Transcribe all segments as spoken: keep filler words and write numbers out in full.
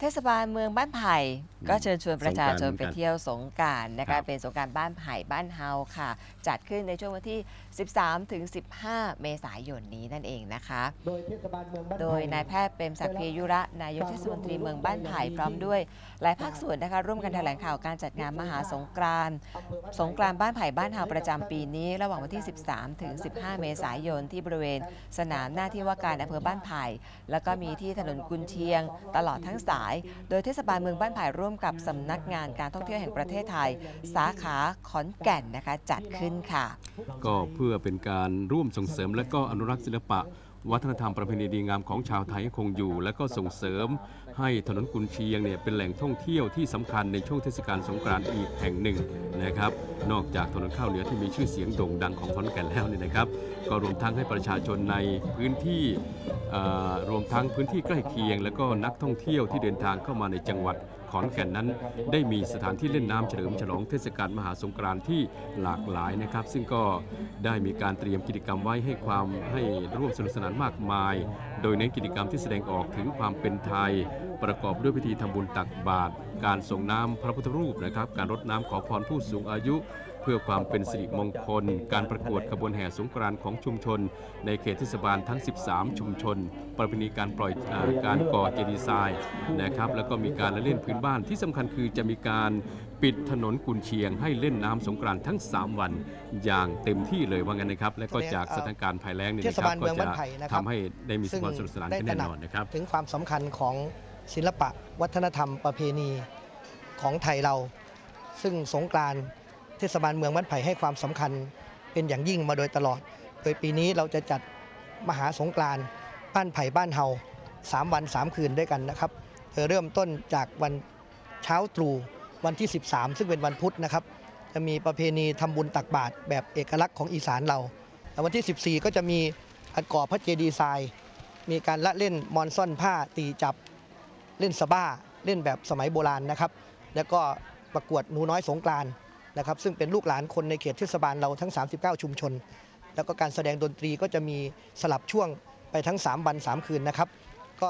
ศบาลเมืองบ้านไผ่ก็เชิญชวนประชาชนไปเที่ยวสงกรานต์นะคะเป็นสงกรานต์บ้านไผ่บ้านเฮาค่ะจัดขึ้นในช่วงวันที่ สิบสามถึงสิบห้า เมษายนนี้นั่นเองนะคะโดยเทศบาลเมืองบ้านไผ่โดยนายแพทย์เปรมศักดิ์ เพยุระนายกเทศมนตรีเมืองบ้านไผ่พร้อมด้วยหลายภาคส่วนนะคะร่วมกันแถลงข่าวการจัดงานมหาสงกรานต์สงกรานต์บ้านไผ่บ้านเฮาประจำปีนี้ระหว่างวันที่ สิบสามถึงสิบห้า เมษายนที่บริเวณสนามหน้าที่ว่าการอำเภอบ้านไผ่แล้วก็มีที่ถนนกุนเชียงตลอดทั้งสายโดยเทศบาลเมืองบ้านไผ่ร่วมกับสำนักงานการท่องเที่ยวแห่งประเทศไทยสาขาขอนแก่นนะคะจัดขึ้นค่ะก็เพื่อเป็นการร่วมส่งเสริมและก็อนุรักษ์ศิลปะวัฒนธรรมประเพณีดีงามของชาวไทยคงอยู่และก็ส่งเสริมให้ถนนกุนเชียงเนี่ยเป็นแหล่งท่องเที่ยวที่สำคัญในช่วงเทศกาลสงกรานต์อีกแห่งหนึ่งนะครับนอกจากถนนข้าวเหนียวที่มีชื่อเสียงโด่งดังของขอนแก่นแล้วเนี่ยนะครับก็รวมทั้งให้ประชาชนในพื้นที่รวมทั้งพื้นที่ใกล้เคียงและก็นักท่องเที่ยวที่เดินทางเข้ามาในจังหวัดขอนแก่นนั้นได้มีสถานที่เล่นน้ำเฉลิมฉลองเทศกาลมหาสงกรานต์ที่หลากหลายนะครับซึ่งก็ได้มีการเตรียมกิจกรรมไว้ให้ความให้ร่วมสนุกสนานมากมายโดยในกิจกรรมที่แสดงออกถึงความเป็นไทยประกอบด้วยพิธีทำบุญตักบาตรการส่งน้ำพระพุทธรูปนะครับการรดน้ำขอพรผู้สูงอายุเพื่อความเป็นสิริมงคลการประกวดขบวนแห่สงกรานต์ของชุมชนในเขตเทศบาลทั้งสิบสามชุมชนประเพณีการปล่อยการก่อเจดีย์ทรายนะครับแล้วก็มีการเล่นพื้นบ้านที่สำคัญคือจะมีการปิดถนนกุนเชียงให้เล่นน้ำสงกรานต์ทั้งสามวันอย่างเต็มที่เลยว่างั้นนะครับและก็จากสถานการณ์ภัยแล้งนี่นะครับก็จะทำให้ได้มีความสนุกสนานแน่นอนนะครับถึงความสำคัญของศิลปะวัฒนธรรมประเพณีของไทยเราซึ่งสงกรานต์เทศบาลเมืองบ้านไผ่ให้ความสำคัญเป็นอย่างยิ่งมาโดยตลอดโดยปีนี้เราจะจัดมหาสงกรานต์บ้านไผ่บ้านเฮาสามวันสามคืนด้วยกันนะครับเธอเริ่มต้นจากวันเช้าตรู่วันที่สิบสามซึ่งเป็นวันพุธนะครับจะมีประเพณีทำบุญตักบาตรแบบเอกลักษณ์ของอีสานเราวันที่สิบสี่ก็จะมีอันก่อพระเจดีย์ทรายมีการละเล่นมอนซ่อนผ้าตีจับเล่นสบ้าเล่นแบบสมัยโบราณนะครับแล้วก็ประกวดหนูน้อยสงกรานต์นะครับซึ่งเป็นลูกหลานคนในเขตเทศบาลเราทั้งสามสิบเก้าชุมชนแล้วก็การแสดงดนตรีก็จะมีสลับช่วงไปทั้งสามวันสามคืนนะครับก็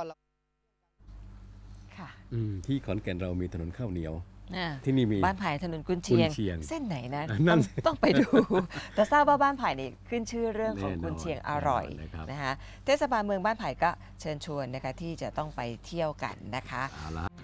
ค่ะที่ขอนแก่นเรามีถนนข้าวเหนียวที่นี่มีบ้านไผ่ถนนกุนเชียงเส้นไหนนะต้องต้องไปดูแต่ทราบว่าบ้านไผ่นี่ขึ้นชื่อเรื่องของกุนเชียงอร่อยนะคะเทศบาลเมืองบ้านไผ่ก็เชิญชวนนะคะที่จะต้องไปเที่ยวกันนะคะ